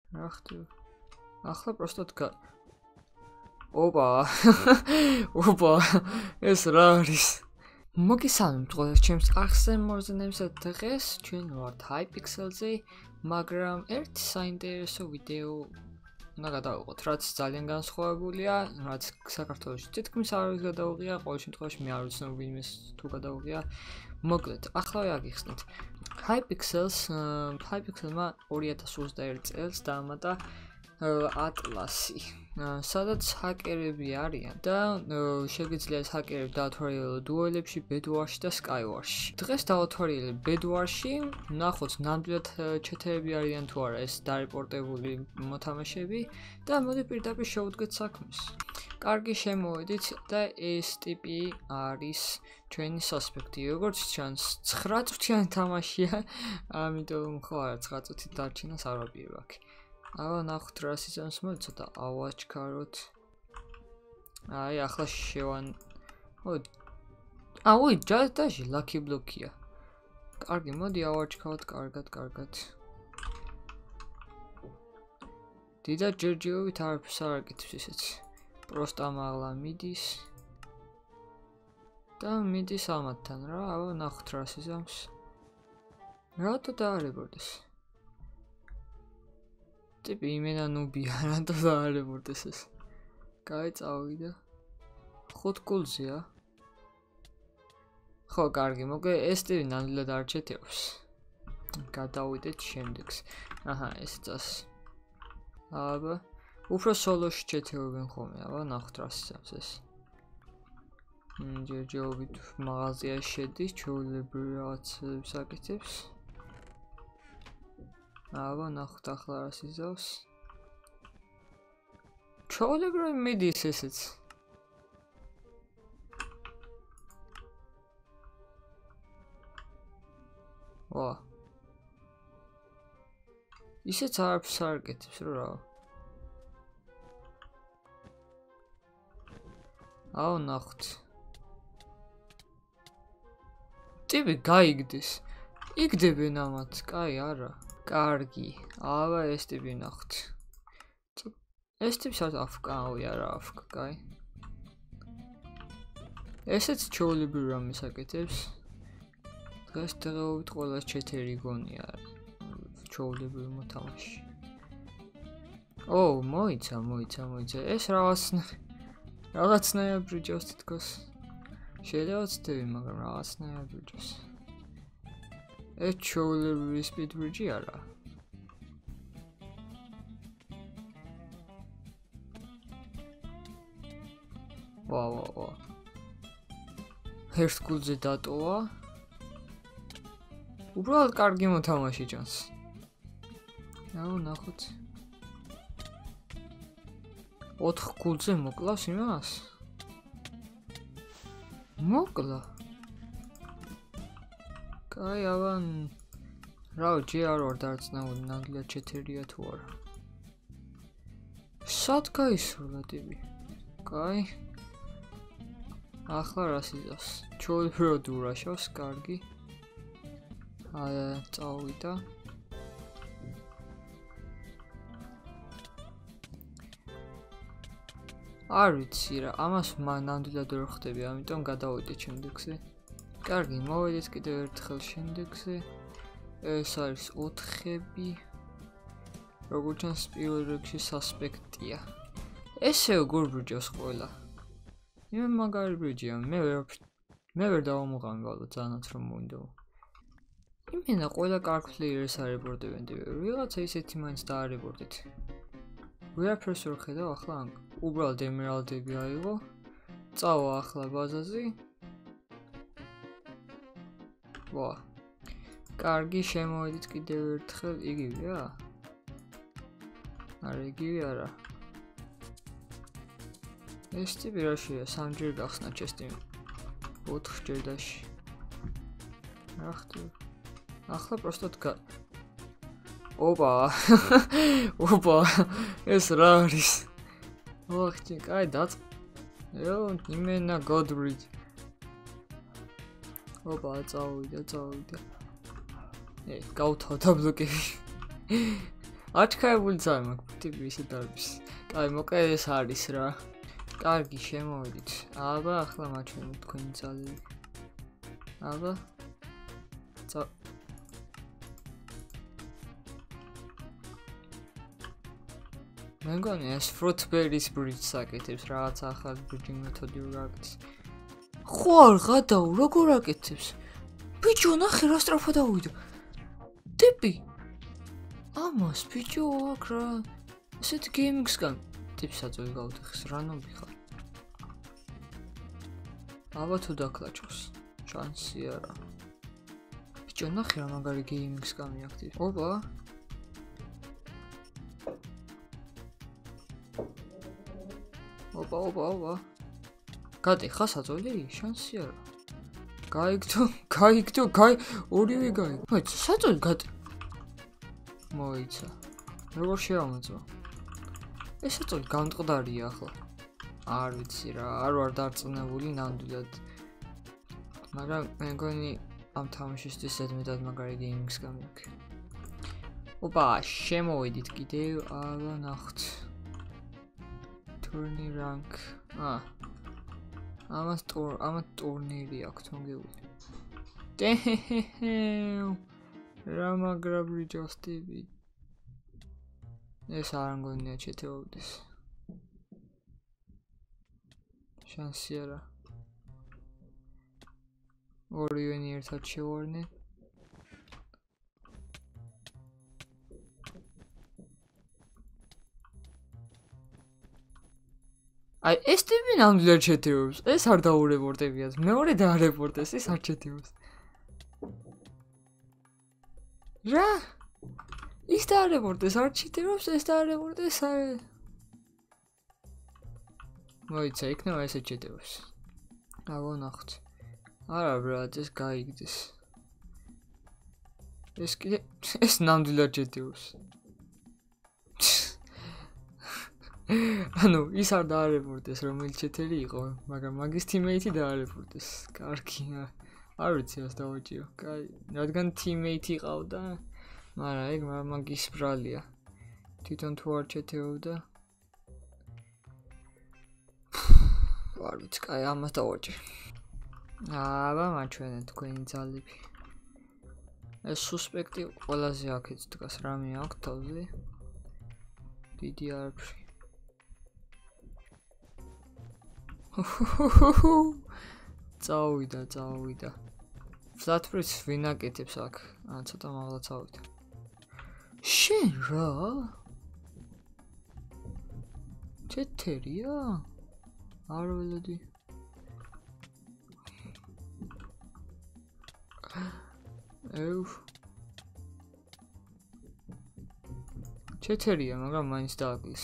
რა ხდება? ახლა პროსტად ოპა. ოპა. ეს რა არის? მოგესალმებით ყველას ჩემს ახსენ MoreThanMc დღეს ჩვენ ვართ Hypixel-ზე, მაგრამ ერთი საინტერესო ვიდეო უნდა გადავიღოთ, რაც ძალიან განსხვავებულია, რაც საქართველოში თითქმის არ არის გადაუღია, ყოველ შემთხვევაში მე არ ვიცნობ ვინმეს თუ გადაუღია. მოკლედ, ახლა აგიხსნით. Hypixel-მა 2021 წელს დაამატა Atlas-ი, სადაც ჰაკერები არიან და შეგიძლიათ ჰაკერები დაათვალიერებონ დუელებში, Bedwars-ში და Skywars-ში. დღეს დავათვალიერებ Bedwars-ში, ნახოთ ნამდვილად ჩეთერები არიან თუ არა ეს დარეპორტებული მოთამაშეები და მოდი პირდაპირ შევუდგეთ საქმეს. კარგი, შემოვედით და ეს ტიპი არის ჩვენი სასპექტი. როგორც ჩანს, 9 წუთიანი თამაშია, ამიტომ ხო არა 9 წუთით დარჩენას არ ვაპირებ აქ. აბა ნახოთ რა სიზონს მოცოდა ავაჩქაროთ. აი ახლა აუი ჯადაჟი ლაკი ბლოკია. კარგი, მოდი ავაჩქაროთ კარგად. დიდად ჯერჯერობით არაფერს არ აკეთებს ესეც. პროსტა მაღლა მიდის. და მიდის ამათთან რა, აბა ნახოთ რა სიზონს. რატო დაარებოდეს? ტიპი იმენა ნუბია, რატო დაარებოდეს ეს? კაი, წავიდა. 5 კულზეა. ხო, კარგი, მოკლედ ეს ტიპი ნამდვილად არ ჩეთებს. გადავიდეთ შემდეგს. აჰა, ეს წას. აბა, უფრო სოლოში ჩეთებენ ხოლმე, აბა ნახოთ რა სიზონს ეს. ჯერჯერობით მაღაზიაში შედის, ჩვეულებრივ რაღაცებს აკეთებს. აბა ნახოთ ახლა რა სიზავს. ჩვეულებრივ მიდის ესეც. ვა. ისეც არაფერს არ აკეთებს რა. აუ ნახოთ. ტიპი გაიგდეს. იგდებენ ამათ, კაი არა. კარგი, აბა ეს ტიპი ნახოთ. ეს ტიპი საერთოდ აფკავი არა აფკა, კაი. ესეც ჩვეულებრივ რამეს აკეთებს. დღესდღეობით ყველას ჩეთერი გონია ჩვეულებრივ მოთამაშში. ო, მოიცა. ეს რაღაცნაირად ბრიჯავს თითქოს. შეიძლება ვცდები, მაგრამ რაღაცნაირად ბრიჯავს. ეს ჩვეულებრივი სპიდ ბრიჯი არა. ვა. ერთ კულზე დატოვა. უბრალოდ კარგი მოთამაში ჭანს. აუ ნახოთ. 4 კულზე მოკლავს იმას? მოკლა. კაი, აბა რა ჯერ არ ვარ დარწმუნებული ნამდვილად ჩეთერია თუ არა. სად გაისროლა ტიპი? კაი. ახლა რა სიზავს? ჩვეულებრივად ურაშავს, კარგი. წავიდა. არ ვიცი რა, ამას ნამდვილად ვერ ხვდები, ამიტომ გადავიდეთ შემდეგზე. კარგი, მოვედით კიდევ ერთხელ შემდეგზე. ეს არის 4-ები. როგორც ჩანს, პირველ რიგში სასპექტია. ესე როგორ ბრიჯავს ყველა? იმე მაგარი ბრიჯია, მე ვერ დავამოყავი ალბათ ძალიანაც რომ მოინდო. იმენა ყველა კარგ პლეიერს არებორდებენ ტიპი. ვიღაცა ისეთი მაინც დაარებორდეთ. ვერაფერს ვერ ხედავ ახლა უბრალოდ ემერალდები აიღო. წავა ახლა ბაზაზე. ვა. კარგი, შემოვედით კიდევ ერთხელ, იგივეა? არა, იგივე არა. ეს ტიპი რაშია, 3 ჯერ გახსნა ჩესტი. 4 ჯერდაში. რა ხდება? ახლა პროსტად ოპა. ეს რა არის? ოხჭი, კაი იო, იმენა გოდბრიჯ. ოპა, წავიდა. გავთავდა ბლოკები. აჩქარებული ძაღლი მაქვს ტიპი ისე დარბის. კაი, მოკლედ ეს არის რა. კარგი, შემოვიდით. აბა, ახლა მაჩვენებთ თქვენი ძალები. აბა. მე მგონი ეს fruit berries bridge-ს აკეთებს, რაღაც ახალი bridging მეთოდი რო აკეთებს. ხო არ გადაუ, როგორ აკეთებს? ბიჭო, ნახე რა სწრაფად ავიდო. ტიპი. ამას ბიჭო აქ რა. ესეთ gaming-სგან ტიპს აწვევი გავუთხეს, რანობი ხარ. აბა თუ დაკლაჭოს. შანსი არა. ბიჭო, ნახე რა მაგარი gaming-სგან მიაქტივ. ოპა. ოპა. გადი ხა საწოლი? შანსი არა. გაიგდო, ორივე გაიგდო. მოიცა, საწოლი გადი. მოიცა. როგორ შეამოწვა? ეს საწოლი გამწყდარია ახლა. არ ვიცი რა, არ ვარ დარწმუნებული ნამდვილად. მაგრამ მე მგონი ამ თამაშისთვის ზედმეტად მაგარი gaming-ს გამიაქვს. ოპა, შემოვიდით კიდევ, აბა ნახოთ. Turnier rank. ამას ტურნირი აქვს მოგებული. Damn. რა მაგრა ბრიჯოსტივი. ეს არ მგონია ჩეთეობდეს. შანსი არა. ორივენი ერთად შევარდნენ. აი ეს ტიპი ნამდვილად ჩეთეობს. ეს არ დაურეპორტებიათ. მეორე დაარეპორტეს, ეს არ ჩეთეობს. რა? ის დაარეპორტეს, არ ჩეთეობს, ეს დაარეპორტეს. მოიცა, იქნება ესე ჩეთეობს. აბა ნახოთ. არა ბრატ, ეს გაიგდეს. ეს კიდე ეს ნამდვილად ჩეთეობს. ანუ ის არ დაარეპორტეს რომელი ჩეთერი იყო, მაგრამ მაგის teammate-ი დაარეპორტეს. კარგი. არ ვიცი რას დავაჭიო. კაი, რადგან teammate იყავდა, მაგრამ ეგ მაგის ბრალია. თვითონ თუ არ ჩეთეობდა. არ ვიცი, კაი, ამას დავაჭი. აბა, მაჩვენეთ თქვენი ძალები. ეს სუსპექტი ყველაზე აქეთ დგას, რამე აქვს თავზე. დიდი არაფერი. წავიდა. Flatbridge ვინ აკეთებს აქ? ცოტა მაღლა წავიდა. შენ რა? ჩეთერია? არ ველოდი. ჩეთერია, მაგრამ მაინც დააგლის.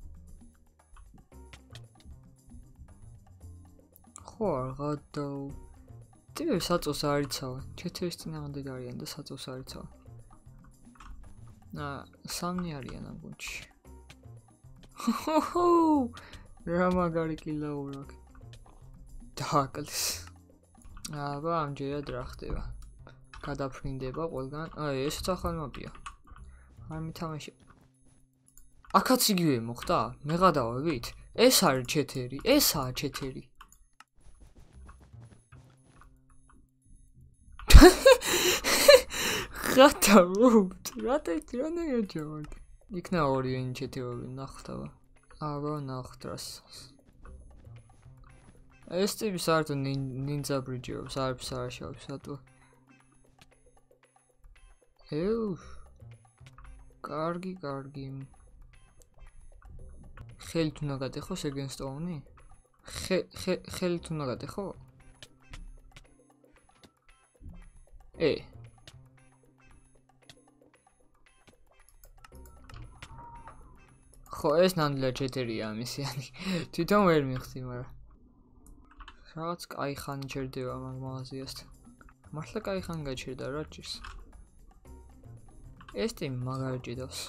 ხო არ გადაუ. ტიპები საწოს არ იცავენ. ჩეთერის წინააღმდეგ არიან და საწოს არ იცავენ. სამნი არიან ამ გუნდში. რა მაგარი კილაურაკ. დააკლეს. აბა ამჯერად რა ხდება? გადაფრინდება ყველგან. ესეც ახალ მაპია. არ მითამაში. აქაც იგივე მოხდა? მე გადავავით? ეს არის ჩეთერი, ესაა ჩეთერი. გადავთ, რანაირად ჯავართ. იქნა ორივენი ჩეთეობები, ნახთავა. აბა ნახოთ რას. ეს ტიპი საერთოდ ნინძა ბრიჯებს, არაფერს არ აშავებს, რატო? კარგი. ხელით უნდა გადეხოს ეგენსტოუნი? ხელით უნდა გადეხო? ხო, ეს ნამდვილად ჩეთერია ამისიანი. თვითონ ვერ მიხდი, მაგრამ რაღაც კაი ხანი ჩერდება მაგ მაღაზიასთან. მართლა კაი ხანი გაჩერდა, რა ჭირს? ეს ტიმ მაგარი ჭიდავს.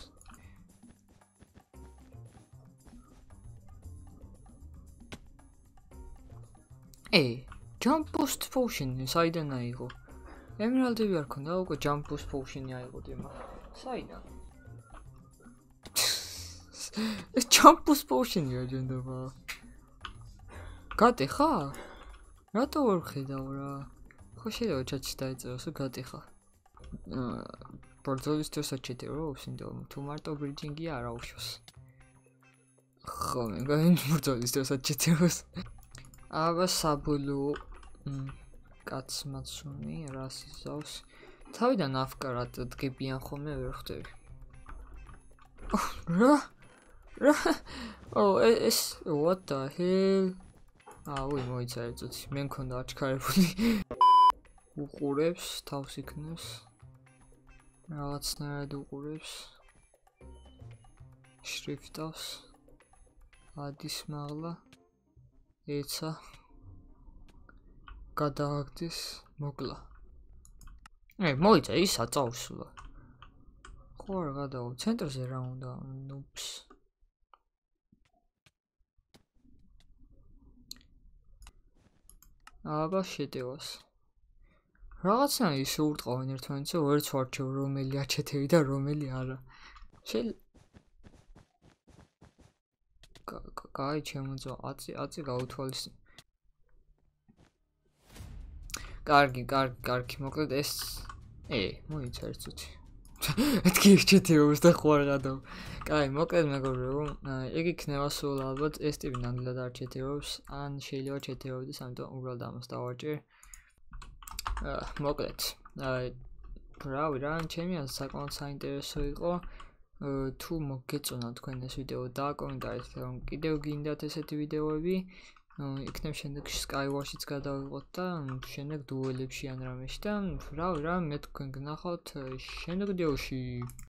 Jump boost potion საიდან აიღო? ემერალდები არ ქონდა, უკვე jump boost potion-ი აიღო ტიმმა. საიდან? ეს ჩამპუს პოუშენია ჯენდობა. გატეხა? რატო ვერ ხედავ რა? ხო შეიძლება ჩატში დაიწეროს, რომ გატეხა. ბრძოლის დროს აჩეთერობს, იმიტომ თუ მარტო ბრიჯინგია არა უშავს. ხო, მე ბრძოლის დროს აჩეთერობს. აბა საბოლოო კაც მაცუნი რას იზავს. თავიდან აფკარად დგებიან ხოლმე ვერ ხვდები. რა? ეს what the hell? უი მოიცა ეწოთი, მე მქონდა აჩქარებული. უყურებს, თავს იქნევს. რაღაცნაირად უყურებს. შრიფტავს. ადის მაღლა. ეცა. გადააგდეს, მოკლა. მოიცა ის აწავსულა. ხო რა გადაო, ცენტრზე რა უნდა, ნუპს. აბა შეტევას. რაღაცა ისე ურტყავენ ერთმანეთს, რომ ვერც ვარჩევ რომელი აჩეთერი და რომელი არა. კაი ჩემოძო, აწი გაუთვალისწინე. კარგი, მოკლედ ეს მოიცა ერთწუთი. მეთქი შეჩეთერობს და ხო არ გადავ. კაი, მოკლედ მეგობრებო, ეგ იქნება სულ ალბათ ეს ტიპი ნამდვილად არ ჩეთერობს, ან შეიძლება ჩეთერობდეს, ამიტომ უბრალოდ ამას დავაჭერ. მოკლედ. რავი რა, ჩემი აზრით საკმაოდ საინტერესო იყო. თუ მოგეწონა თქვენ ეს ვიდეო დააკომენტარეთ, რომ კიდევ გინდათ ესეთი ვიდეოები. იქნებ შემდეგში Skywars-იც გადავიღოთ და შემდეგ დუელებში ან რამეში და რავი რა, მე თქვენ გნახავთ შემდეგ ვიდეოში.